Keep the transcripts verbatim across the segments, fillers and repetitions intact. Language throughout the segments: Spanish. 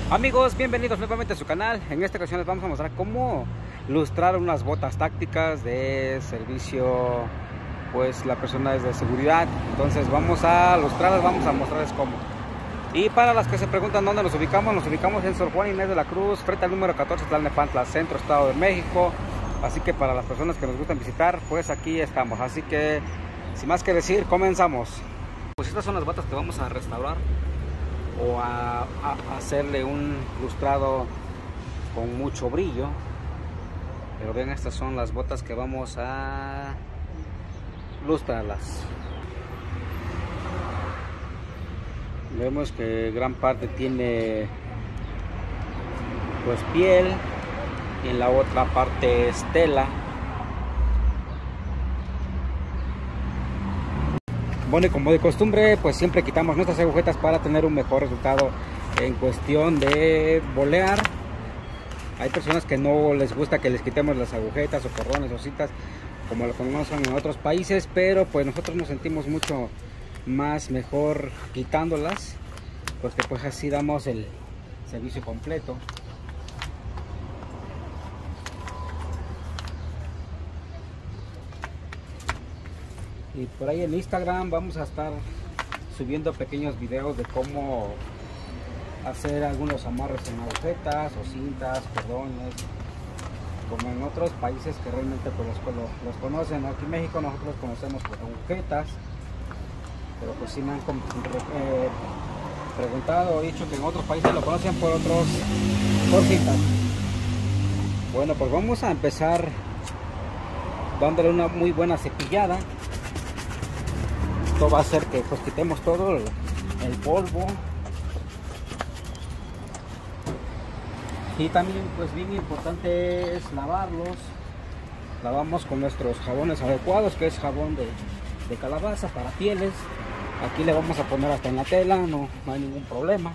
Amigos, bienvenidos nuevamente a su canal. En esta ocasión les vamos a mostrar cómo lustrar unas botas tácticas de servicio, pues la persona es de seguridad. Entonces vamos a lustrarlas, vamos a mostrarles cómo. Y para las que se preguntan dónde nos ubicamos, nos ubicamos en Sor Juana Inés de la Cruz, frente al número catorce, Tlalnepantla, centro, Estado de México. Así que para las personas que nos gustan visitar, pues aquí estamos. Así que, sin más que decir, comenzamos. Pues estas son las botas que vamos a restaurar o a, a hacerle un lustrado con mucho brillo. Pero bien, estas son las botas que vamos a lustrarlas. Vemos que gran parte tiene pues piel y en la otra parte es tela. Bueno, y como de costumbre, pues siempre quitamos nuestras agujetas para tener un mejor resultado en cuestión de bolear. Hay personas que no les gusta que les quitemos las agujetas o cordones o cintas como lo conocen en otros países, pero pues nosotros nos sentimos mucho más mejor quitándolas, porque pues así damos el servicio completo. Y por ahí en Instagram vamos a estar subiendo pequeños videos de cómo hacer algunos amarres en agujetas o cintas, cordones, como en otros países que realmente pues los, los conocen. Aquí en México nosotros los conocemos por agujetas, pero pues sí me han eh, preguntado o dicho que en otros países lo conocen por otros, por cintas. Bueno, pues vamos a empezar dándole una muy buena cepillada. Esto va a hacer que pues quitemos todo el, el polvo. Y también pues bien importante es lavarlos. Lavamos con nuestros jabones adecuados, que es jabón de, de calabaza para pieles. Aquí le vamos a poner hasta en la tela, no, no hay ningún problema.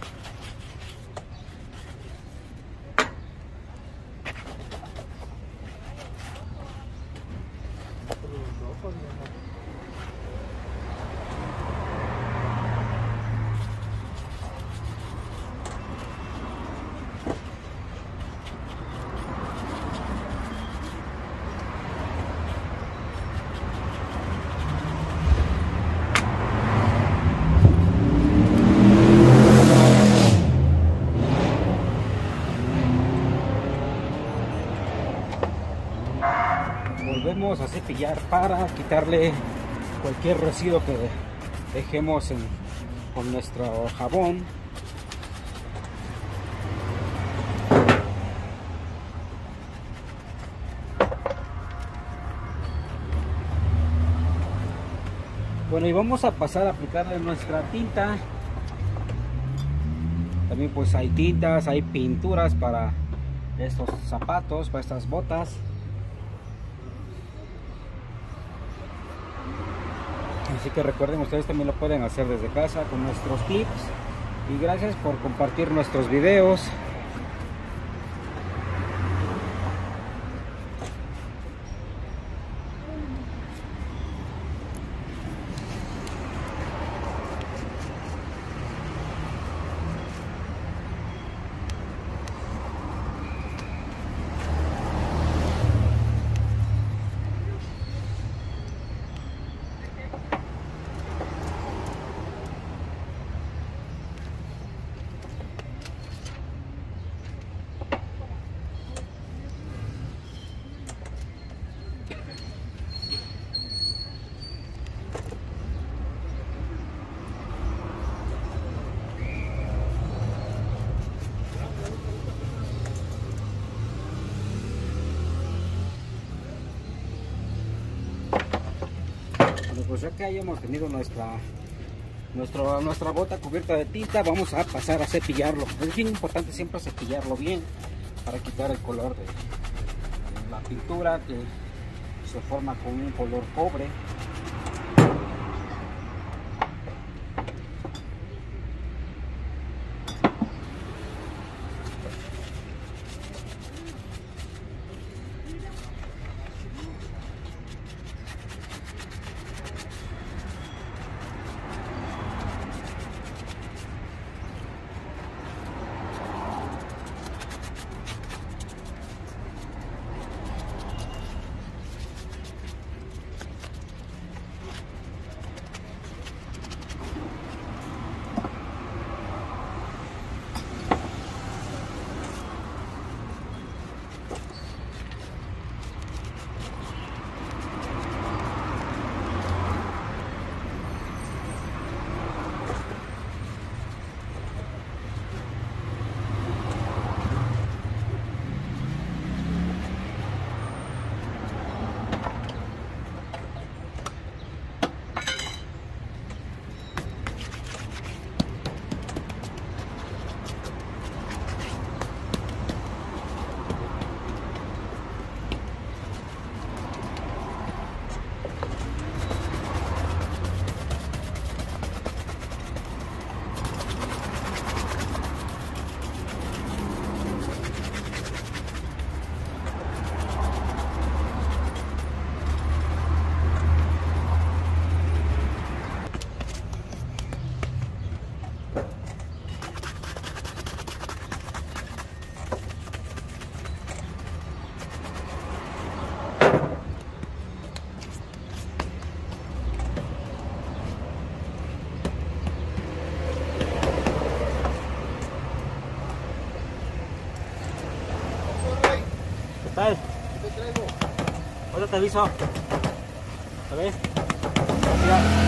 Volvemos a cepillar para quitarle cualquier residuo que dejemos en, con nuestro jabón. Bueno, y vamos a pasar a aplicarle nuestra tinta. También pues hay tintas, hay pinturas para estos zapatos, para estas botas. Así que recuerden, ustedes también lo pueden hacer desde casa con nuestros tips. Y gracias por compartir nuestros videos. Pues ya que hayamos tenido nuestra, nuestra, nuestra bota cubierta de tinta, vamos a pasar a cepillarlo. Es bien importante siempre cepillarlo bien para quitar el color de, de la pintura, que se forma con un color cobre. tal? ¿Qué te traigo? Ahora te aviso. ¿Sabes? Gracias.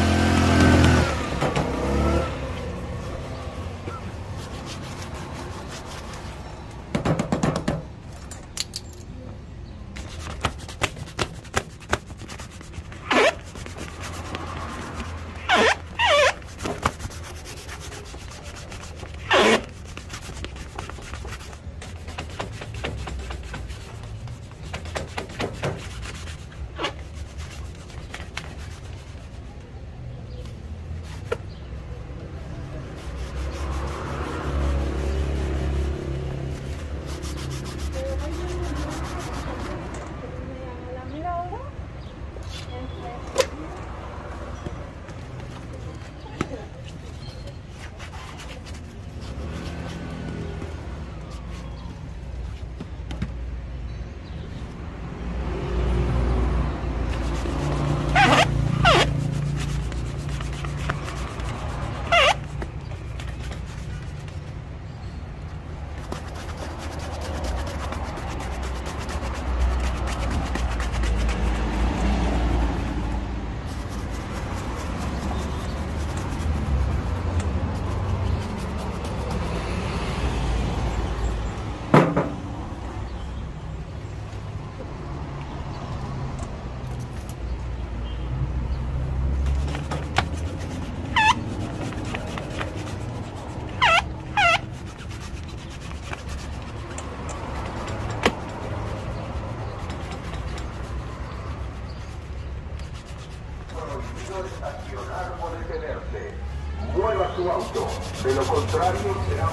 Estacionar o detenerse. Mueva su auto, de lo contrario será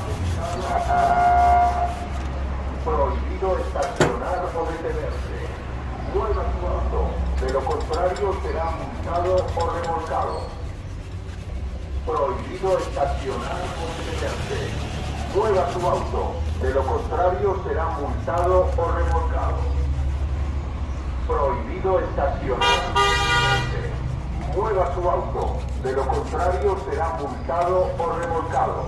multado. Prohibido estacionar o detenerse. Mueva su auto, de lo contrario será multado o remolcado. Prohibido estacionar o detenerse. Mueva su auto, de lo contrario será multado o remolcado. Prohibido estacionar o detenerse. Mueva su auto, de lo contrario será multado o remolcado.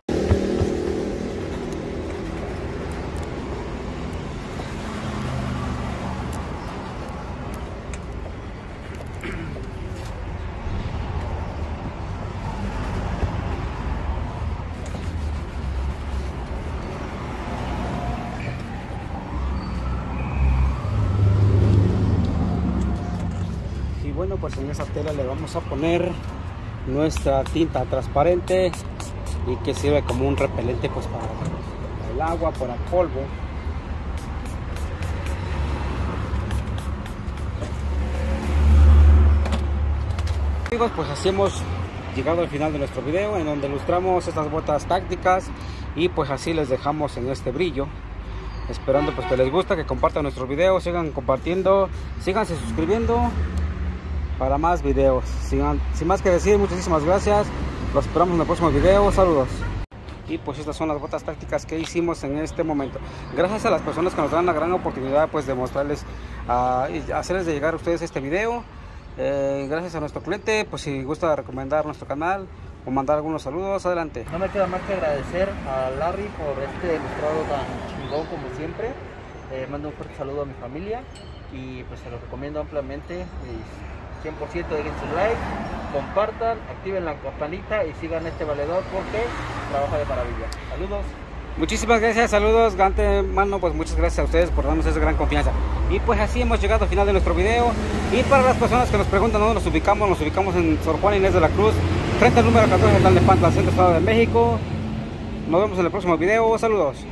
Bueno, pues en esa tela le vamos a poner nuestra tinta transparente y que sirve como un repelente pues para el agua, para el polvo. Amigos, pues así hemos llegado al final de nuestro video, en donde ilustramos estas botas tácticas y pues así les dejamos en este brillo, esperando pues que les guste, que compartan nuestros videos, sigan compartiendo, síganse suscribiendo para más videos. Sin, sin más que decir, muchísimas gracias, los esperamos en el próximo video, saludos. Y pues estas son las botas tácticas que hicimos en este momento, gracias a las personas que nos dan la gran oportunidad pues de mostrarles, uh, hacerles de llegar a ustedes este video. Eh, gracias a nuestro cliente, pues si gusta recomendar nuestro canal o mandar algunos saludos, adelante. No me queda más que agradecer a Larry por este ilustrado tan chingón como siempre. Eh, mando un fuerte saludo a mi familia y pues se lo recomiendo ampliamente. Y cien por ciento dejen su like, compartan, activen la campanita y sigan este valedor porque trabaja de maravilla. Saludos. Muchísimas gracias, saludos, de antemano, pues muchas gracias a ustedes por darnos esa gran confianza. Y pues así hemos llegado al final de nuestro video. Y para las personas que nos preguntan dónde nos ubicamos, nos ubicamos en Sor Juana Inés de la Cruz, frente al número catorce de Tlalnepantla, Centro Estado de México. Nos vemos en el próximo video, saludos.